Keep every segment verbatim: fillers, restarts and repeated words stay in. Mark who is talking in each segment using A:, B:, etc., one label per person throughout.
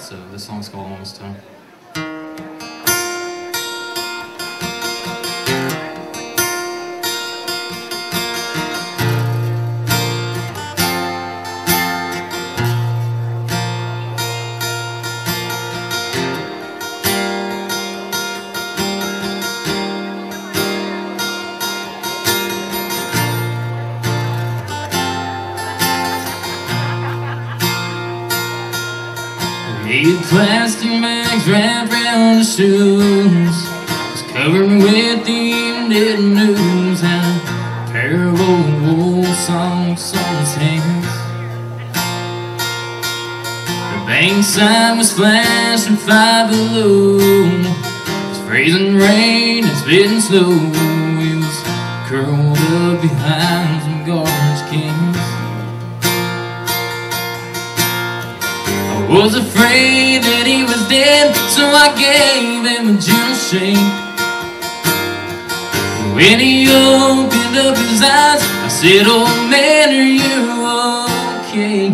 A: So this song's called Almost Time.
B: Eight plastic bags wrapped around the shoes, was covered with the evening news, and a pair of old wool socks on his hands. The bank sign was flashing five below. It was freezing rain and spitting snow. He was curled up behind some garbage cans. Was afraid that he was dead, so I gave him a gentle shake. When he opened up his eyes, I said, "Old man, are you okay?"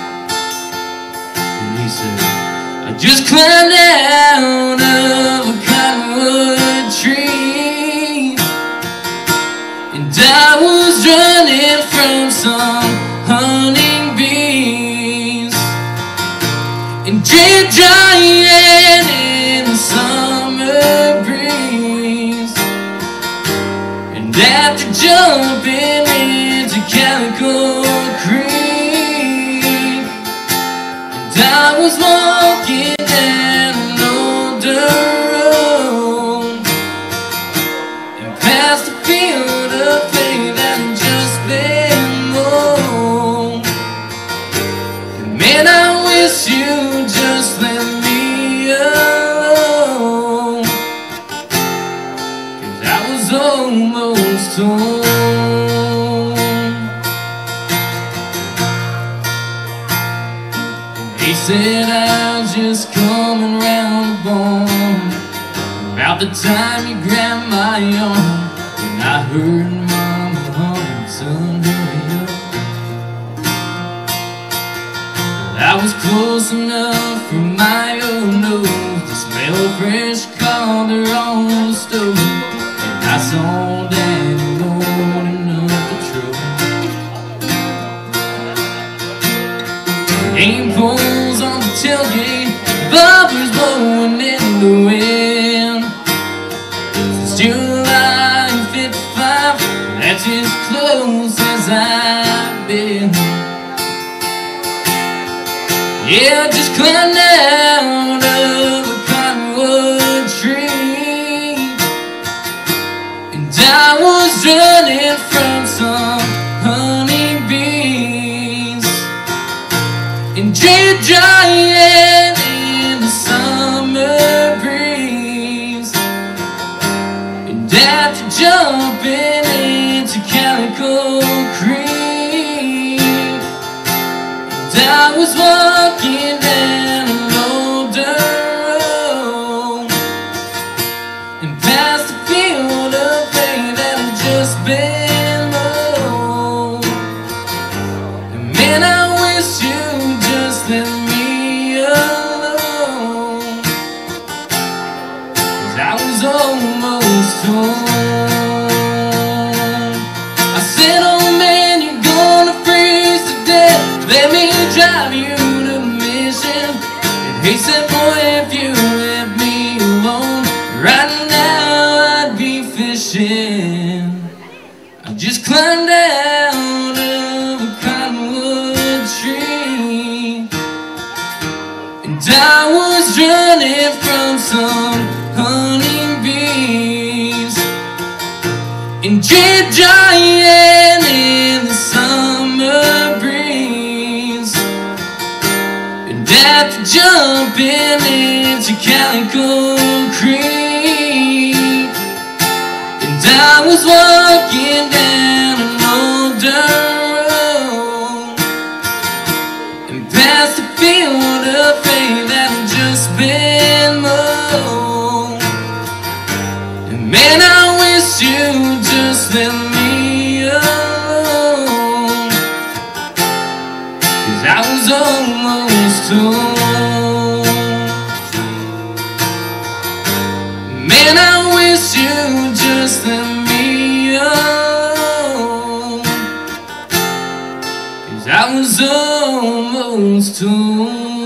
B: And he said, "I just climbed out of a cottonwood tree, and I was running from some hunting bees, and drip drying in the summer breeze. And after jumping into Calico Creek, and I was walking down an older road, and past a field of hay that had just been mown. And man, I wish you just let me alone, 'cause I was almost home." He said, "I was just coming round the barn about the time you grabbed my arm, when I heard Mama humming, 'Son, hurry up.' I was close enough for my own nose to smell fresh collar on the stove, and I saw Daddy loading up the truck. Aim poles on the tailgate, bumpers blowing in the wind. Since July fifty-five, that's as close as I've been. Yeah, I just climbed out of a cottonwood tree, and I was running from some honey bees, and drip drying in the summer breeze. And after jumping into Calico Creek, I was walking down an older road, and past a field of hay that had just been mown. And man, I wish you'd just let me alone, 'cause I was almost home. I said, "Oh man, you're gonna freeze to death, let me drive you to Mission." And he said, "Boy, if you let me alone, right now I'd be fishing." I just climbed out of a cottonwood tree, and I was running from some honey bees, and drip drying in the summer breeze. And after jumping into Calico Creek, and I was walking down an older road, and past a field of hay that had just been mown. And man, I wish you'd just let me alone, 'cause I was almost home. almost home.